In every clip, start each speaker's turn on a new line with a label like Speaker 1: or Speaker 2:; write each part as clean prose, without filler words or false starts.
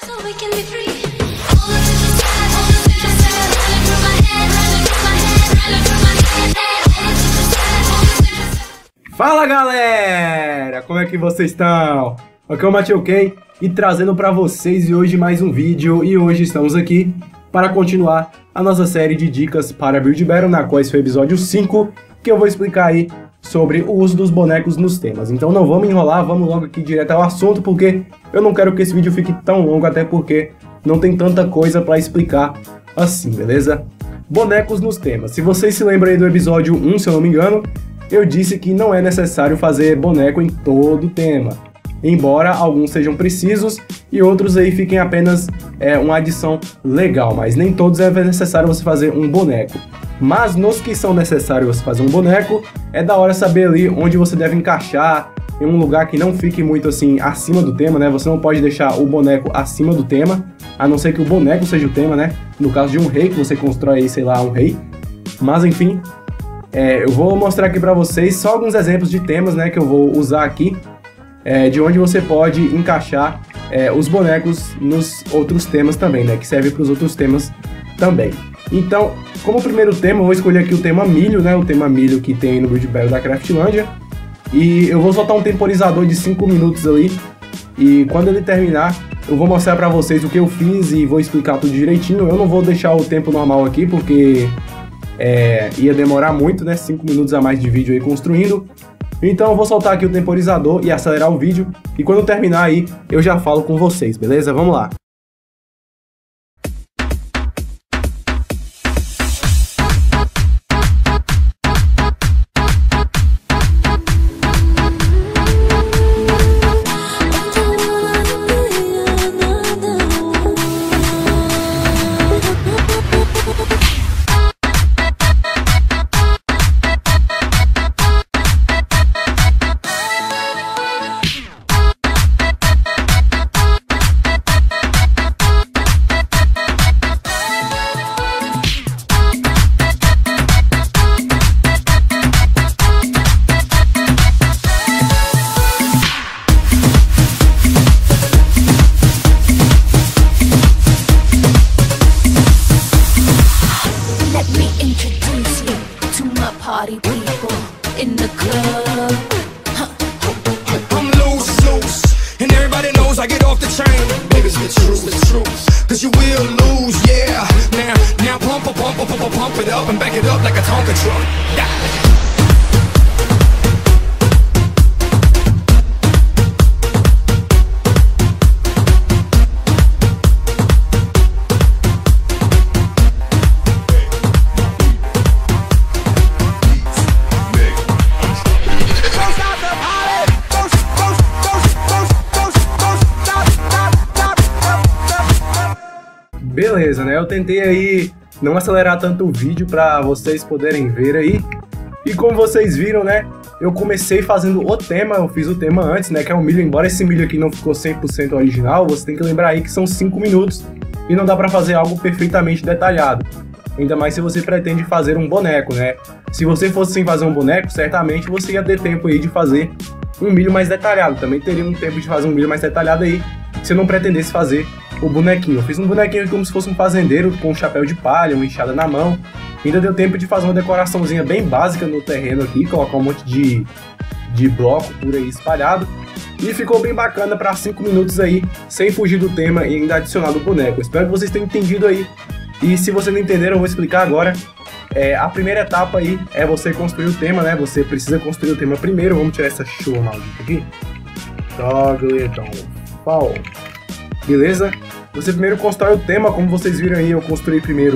Speaker 1: Fala galera, como é que vocês estão? Aqui é o Matheus Ken e trazendo para vocês hoje mais um vídeo. E hoje estamos aqui para continuar a nossa série de dicas para Build Battle, na qual esse foi o episódio 5, que eu vou explicar aí sobre o uso dos bonecos nos temas. Então não vamos enrolar, vamos logo aqui direto ao assunto, porque eu não quero que esse vídeo fique tão longo, até porque não tem tanta coisa para explicar assim, beleza? Bonecos nos temas. Se vocês se lembram aí do episódio 1, se eu não me engano, eu disse que não é necessário fazer boneco em todo tema, embora alguns sejam precisos e outros aí fiquem apenas uma adição legal, mas nem todos é necessário você fazer um boneco. Mas nos que são necessários você fazer um boneco, é da hora saber ali onde você deve encaixar, em um lugar que não fique muito assim acima do tema, né? Você não pode deixar o boneco acima do tema, a não ser que o boneco seja o tema, né? No caso de um rei, que você constrói aí, sei lá, um rei. Mas enfim, eu vou mostrar aqui pra vocês só alguns exemplos de temas, né, que eu vou usar aqui, de onde você pode encaixar os bonecos nos outros temas também, né, que serve para os outros temas também. Então, como primeiro tema, eu vou escolher aqui o tema milho, né, o tema milho que tem no Build Battle da Craftlandia, e eu vou soltar um temporizador de 5 minutos ali, e quando ele terminar, eu vou mostrar pra vocês o que eu fiz e vou explicar tudo direitinho. Eu não vou deixar o tempo normal aqui, porque ia demorar muito, né? 5 minutos a mais de vídeo aí construindo. Então eu vou soltar aqui o temporizador e acelerar o vídeo. E quando terminar aí, eu já falo com vocês, beleza? Vamos lá! Party people in the club. I'm loose, and everybody knows I get off the train. Niggas, the truth, cause you will lose, yeah. Now pump it up and back it up like a Tonka truck. Yeah. Beleza, né? Eu tentei aí não acelerar tanto o vídeo pra vocês poderem ver aí. E como vocês viram, né? Eu comecei fazendo o tema, eu fiz o tema antes, né? Que é o milho. Embora esse milho aqui não ficou 100% original, você tem que lembrar aí que são 5 minutos e não dá pra fazer algo perfeitamente detalhado. Ainda mais se você pretende fazer um boneco, né? Se você fosse sem fazer um boneco, certamente você ia ter tempo aí de fazer um milho mais detalhado. Também teria um tempo de fazer um milho mais detalhado aí, se eu não pretendesse fazer o bonequinho. Eu fiz um bonequinho como se fosse um fazendeiro com um chapéu de palha, uma enxada na mão. Ainda deu tempo de fazer uma decoraçãozinha bem básica no terreno aqui, colocar um monte de bloco por aí espalhado. E ficou bem bacana para 5 minutos aí, sem fugir do tema e ainda adicionar o boneco. Espero que vocês tenham entendido aí. E se vocês não entenderam, eu vou explicar agora. A primeira etapa aí é você construir o tema, né? Você precisa construir o tema primeiro. Vamos tirar essa chuva maldita aqui. Togleton Fall. Beleza? Você primeiro constrói o tema, como vocês viram aí, eu construí primeiro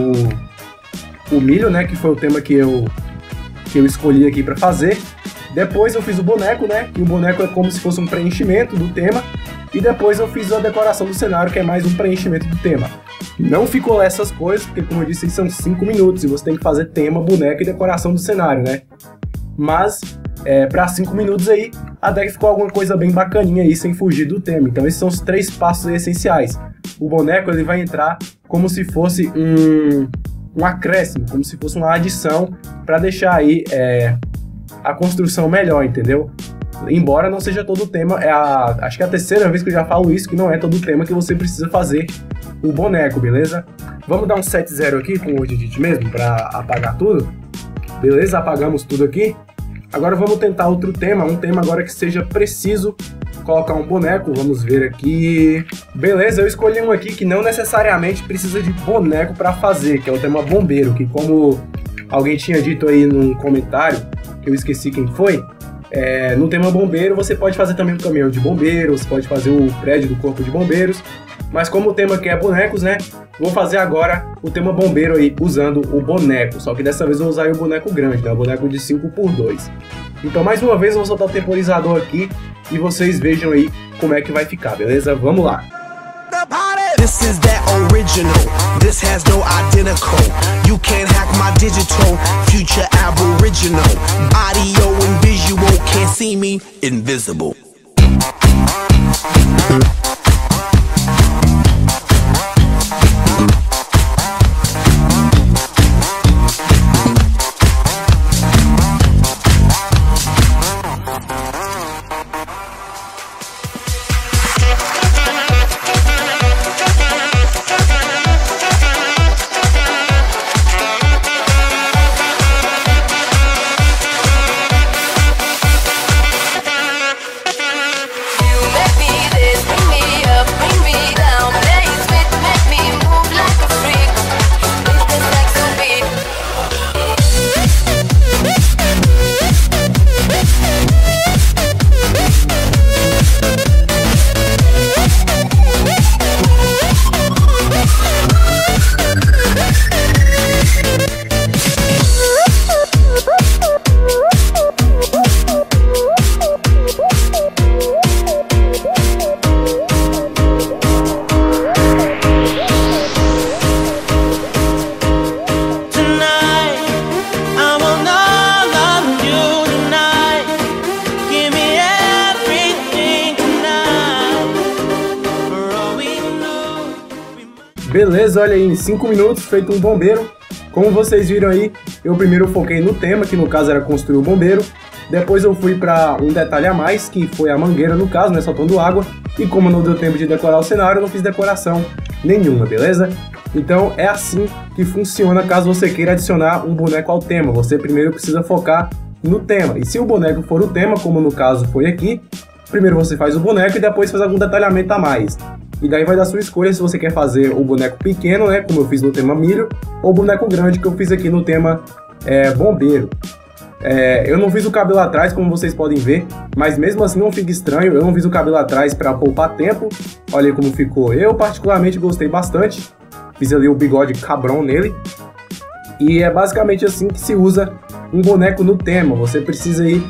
Speaker 1: o milho, né, que foi o tema que eu escolhi aqui para fazer. Depois eu fiz o boneco, né, que o boneco é como se fosse um preenchimento do tema. E depois eu fiz a decoração do cenário, que é mais um preenchimento do tema. Não ficou lá essas coisas, porque como eu disse, são 5 minutos e você tem que fazer tema, boneco e decoração do cenário, né. Mas para 5 minutos aí, até que ficou alguma coisa bem bacaninha aí, sem fugir do tema. Então esses são os 3 passos essenciais. O boneco ele vai entrar como se fosse um acréscimo, como se fosse uma adição para deixar aí a construção melhor, entendeu? Embora não seja todo o tema, acho que é a terceira vez que eu já falo isso, que não é todo o tema que você precisa fazer o boneco, beleza? Vamos dar um 7-0 aqui com o Edit mesmo, para apagar tudo. Beleza? Apagamos tudo aqui. Agora vamos tentar outro tema, um tema agora que seja preciso colocar um boneco. Vamos ver aqui. Beleza, eu escolhi um aqui que não necessariamente precisa de boneco para fazer, que é o tema bombeiro, que como alguém tinha dito aí num comentário, que eu esqueci quem foi, no tema bombeiro você pode fazer também um caminhão de bombeiros, você pode fazer o prédio do corpo de bombeiros, mas como o tema aqui é bonecos, né, vou fazer agora o tema bombeiro aí usando o boneco, só que dessa vez eu vou usar o boneco grande, né, o boneco de 5x2. Então mais uma vez eu vou soltar o temporizador aqui e vocês vejam aí como é que vai ficar, beleza? Vamos lá!
Speaker 2: This is that original, this has no identical. You can't hack my digital, future aboriginal. Audio and visual, can't see me, invisible.
Speaker 1: Beleza, olha aí, em 5 minutos feito um bombeiro. Como vocês viram aí, eu primeiro foquei no tema, que no caso era construir o bombeiro. Depois eu fui para um detalhe a mais, que foi a mangueira no caso, né, soltando água. E como não deu tempo de decorar o cenário, eu não fiz decoração nenhuma, beleza? Então é assim que funciona caso você queira adicionar um boneco ao tema. Você primeiro precisa focar no tema. E se o boneco for o tema, como no caso foi aqui, primeiro você faz o boneco e depois faz algum detalhamento a mais. E daí vai dar sua escolha se você quer fazer o boneco pequeno, né, como eu fiz no tema milho, ou o boneco grande que eu fiz aqui no tema bombeiro. Eu não fiz o cabelo atrás, como vocês podem ver, mas mesmo assim não fica estranho. Eu não fiz o cabelo atrás para poupar tempo. Olha aí como ficou. Eu particularmente gostei bastante. Fiz ali o bigode cabrão nele. E é basicamente assim que se usa um boneco no tema. Você precisa aí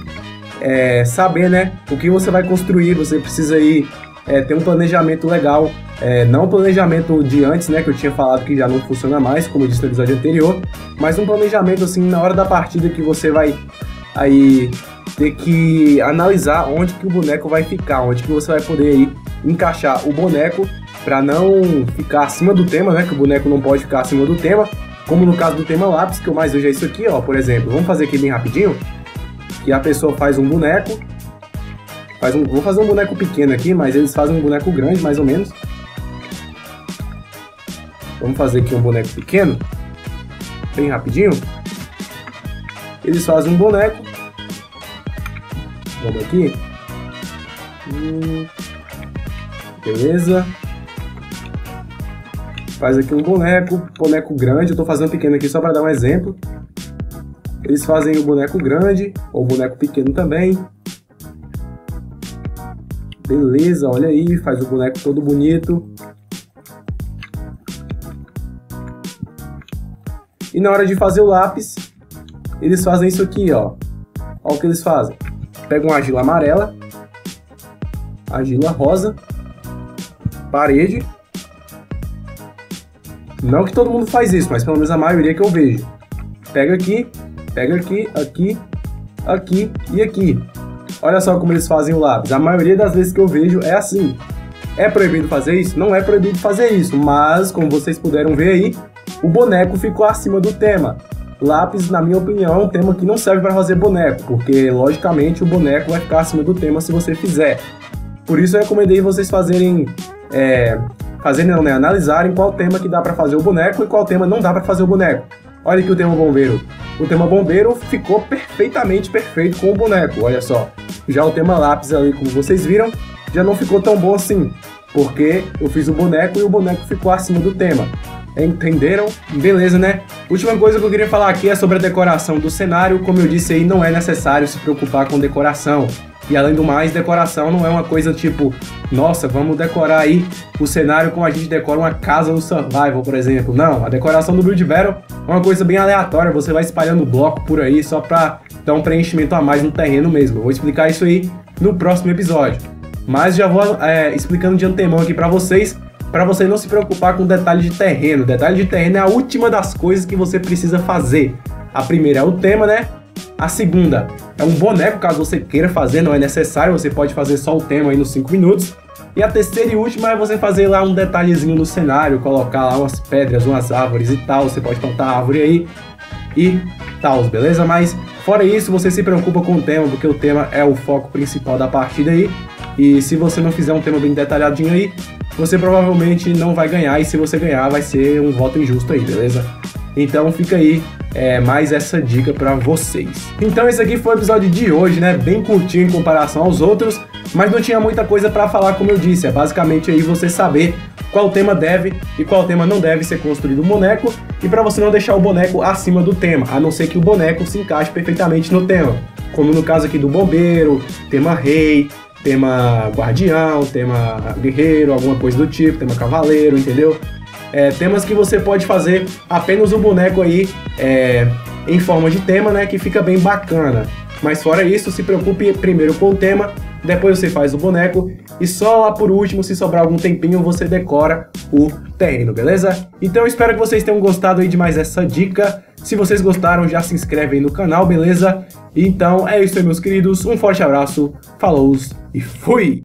Speaker 1: saber, né, o que você vai construir. Você precisa aí ter um planejamento legal, não um planejamento de antes, né, que eu tinha falado que já não funciona mais, como eu disse no episódio anterior, mas um planejamento assim na hora da partida que você vai aí ter que analisar onde que o boneco vai ficar, onde que você vai poder aí encaixar o boneco para não ficar acima do tema, né, que o boneco não pode ficar acima do tema, como no caso do tema lápis, que eu mais vejo é isso aqui, ó, por exemplo. Vamos fazer aqui bem rapidinho, que a pessoa faz um boneco. Vou fazer um boneco pequeno aqui, mas eles fazem um boneco grande, mais ou menos. Vamos fazer aqui um boneco pequeno, bem rapidinho. Eles fazem um boneco. Vamos aqui. Beleza. Faz aqui um boneco grande. Eu tô fazendo pequeno aqui só para dar um exemplo. Eles fazem o boneco grande, ou boneco pequeno também. Beleza, olha aí, faz o boneco todo bonito. E na hora de fazer o lápis, eles fazem isso aqui, ó. Olha o que eles fazem. Pegam uma argila amarela, argila rosa, parede. Não que todo mundo faz isso, mas pelo menos a maioria que eu vejo. Pega aqui, aqui e aqui. Olha só como eles fazem o lápis. A maioria das vezes que eu vejo é assim. É proibido fazer isso? Não é proibido fazer isso, mas como vocês puderam ver aí, o boneco ficou acima do tema. lápis, na minha opinião, é um tema que não serve para fazer boneco, porque logicamente o boneco vai ficar acima do tema se você fizer. Por isso eu recomendei vocês analisarem qual tema que dá para fazer o boneco e qual tema não dá para fazer o boneco. Olha aqui o tema bombeiro. O tema bombeiro ficou perfeitamente perfeito com o boneco, olha só. Já o tema lápis ali, como vocês viram, já não ficou tão bom assim, porque eu fiz o boneco e o boneco ficou acima do tema. Entenderam? Beleza, né? Última coisa que eu queria falar aqui é sobre a decoração do cenário. Como eu disse aí, não é necessário se preocupar com decoração. E além do mais, decoração não é uma coisa tipo, nossa, vamos decorar aí o cenário como a gente decora uma casa no Survival, por exemplo. Não, a decoração do Build Battle é uma coisa bem aleatória, você vai espalhando bloco por aí só pra dar um preenchimento a mais no terreno mesmo. Eu vou explicar isso aí no próximo episódio. Mas já vou explicando de antemão aqui pra vocês não se preocupar com detalhe de terreno. Detalhe de terreno é a última das coisas que você precisa fazer. A primeira é o tema, né? A segunda é um boneco, caso você queira fazer, não é necessário, você pode fazer só o tema aí nos 5 minutos. E a terceira e última é você fazer lá um detalhezinho no cenário, colocar lá umas pedras, umas árvores e tal, você pode plantar árvore aí e tal, beleza? Mas fora isso, você se preocupa com o tema, porque o tema é o foco principal da partida aí. E se você não fizer um tema bem detalhadinho aí, você provavelmente não vai ganhar, e se você ganhar vai ser um voto injusto aí, beleza? Então fica aí mais essa dica pra vocês. Então esse aqui foi o episódio de hoje, né? Bem curtinho em comparação aos outros, mas não tinha muita coisa pra falar, como eu disse. É basicamente aí você saber qual tema deve e qual tema não deve ser construído no boneco, e pra você não deixar o boneco acima do tema, a não ser que o boneco se encaixe perfeitamente no tema. Como no caso aqui do bombeiro, tema rei, tema guardião, tema guerreiro, alguma coisa do tipo, tema cavaleiro, entendeu? Temas que você pode fazer apenas o boneco aí em forma de tema, né, que fica bem bacana. Mas fora isso, se preocupe primeiro com o tema, depois você faz o boneco e só lá por último, se sobrar algum tempinho, você decora o terreno, beleza? Então eu espero que vocês tenham gostado aí de mais essa dica. Se vocês gostaram, já se inscreve aí no canal, beleza? Então é isso aí, meus queridos, um forte abraço, falou e fui!